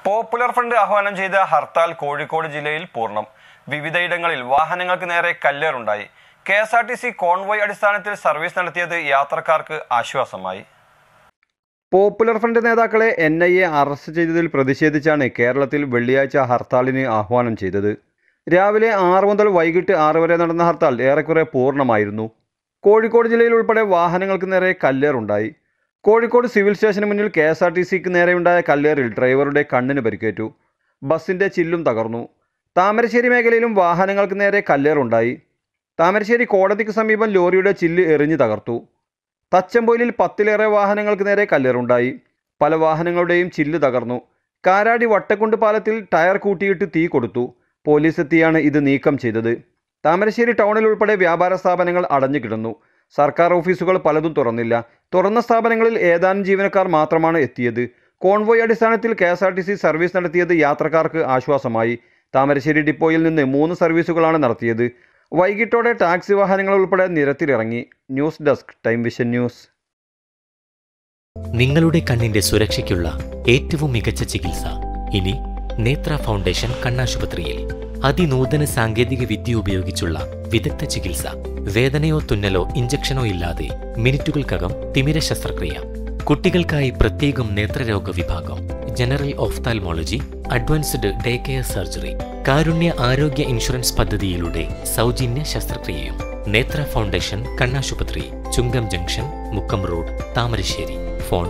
Popular front ആഹ്വാനം ചെയ്ത ഹർത്താൽ കോഴിക്കോട് ജില്ലയിൽ പൂർണ്ണം. വിവിധയിടങ്ങളിൽ വാഹനങ്ങൾക്ക് നേരെ കല്ലേറുണ്ടായി. KSRTC കോൺവോയ് അടിസ്ഥാനത്തിൽ സർവീസ് നടത്തിയത് യാത്രക്കാർക്ക് ആശ്വാസമായി. പോപ്പുലർ ഫ്രണ്ട് നേതാക്കളെ NIA അറസ്റ്റ് ചെയ്തതിൽ പ്രതിഷേധിച്ചാണ് കേരളത്തിൽ വെള്ളിയാഴ്ച ഹർത്താലിന് ആഹ്വാനം ചെയ്തത്. രാവിലെ 6 മുതൽ വൈകിട്ട് 6 വരെ നടന്ന ഹർത്താൽ ഏറെക്കുറെ പൂർണ്ണമായിരുന്നു. കോഴിക്കോട് ജില്ലയിൽ ഉൾപ്പെടെ വാഹനങ്ങൾക്ക് നേരെ കല്ലേറുണ്ടായി. കോഴിക്കോട് സിവിൽ സ്റ്റേഷന് മുന്നിൽ KSRTCക്ക് നേരെയുണ്ടായ കല്ലേറിൽ ഡ്രൈവറുടെ കണ്ണിന് പരിക്കേറ്റു. ബസിന്റെ ചില്ലും തകർന്നു. താമരശ്ശേരി മേഖലയിലും വാഹനങ്ങൾക്ക് നേരെ കല്ലേറുണ്ടായി. താമരശ്ശേരി കോടതിക്ക് സമീപം ലോറിയുടെ ചില്ല് എറിഞ്ഞു തകർത്തു. തച്ചമ്പൊയിലിൽ 10-ലേറെ വാഹനങ്ങൾക്ക് നേരെ കല്ലേറുണ്ടായി. പല വാഹനങ്ങളുടെയും ചില്ല് തകർന്നു. കാരാടി വട്ടക്കുണ്ട് പാലത്തിൽ ടയർ കൂട്ടിയിട്ട് തീ കൊടുത്തു. പോലീസ് എത്തിയാണ് ഇത് നീക്കം ചെയ്തത്. താമരശ്ശേരി ടൗണിൽ ഉൾപ്പെടെ വ്യാപാര സ്ഥാപനങ്ങൾ അടഞ്ഞു കിടന്നു. സർക്കാർ ഓഫീസുകൾ പലതും തുറന്നില്ല. തുറന്ന സ്ഥാപനങ്ങളിൽ ഏതാനും ജീവനക്കാർ മാത്രമാണ് എത്തിയത്. കോൺവോയ് അടിസ്ഥാനത്തിൽ KSRTC സർവീസ് നടത്തിയത് യാത്രക്കാർക്ക് ആശ്വാസമായി. താമരശ്ശേരി ഡിപ്പോയിൽ നിന്ന് 3 സർവീസുകളാണ് നടത്തിയത്. വൈകിട്ടോടെ ടാക്സി വാഹനങ്ങൾ ഉൾപ്പെടെ നിരത്തിലിറങ്ങി. News desk, time vision news. നിങ്ങളുടെ കണ്ണിന്റെ സുരക്ഷയ്ക്കുള്ള ഏറ്റവും മികച്ച ചികിത്സ ഇനി നേത്ര ഫൗണ്ടേഷൻ കണ്ണാശുപത്രിയിൽ. അതിനൂതന സാങ്കേതിക വിദ്യ ഉപയോഗിച്ചുള്ള വിദഗ്ധ ചികിത്സ. വേദനയോ തുന്നലോ ഇഞ്ചക്ഷനോ ഇല്ലാതെ മിനിറ്റുകൾക്കകം തിമിര ശസ്ത്രക്രിയ. കുട്ടികൾക്കായി പ്രത്യേകം നേത്രരോഗ വിഭാഗം, general ophthalmology, advanced day care surgery. Karunya ആരോഗ്യ ഇൻഷുറൻസ് പദ്ധതിയിലൂടെ സൗജന്യ ശസ്ത്രക്രിയയും. നേത്ര ഫൗണ്ടേഷൻ കണ്ണാശുപത്രി, Chungam junction, Mukkam road, Thamarassery. Phone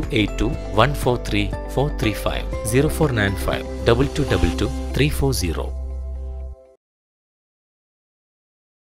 6282 143 435 0495 2222 340.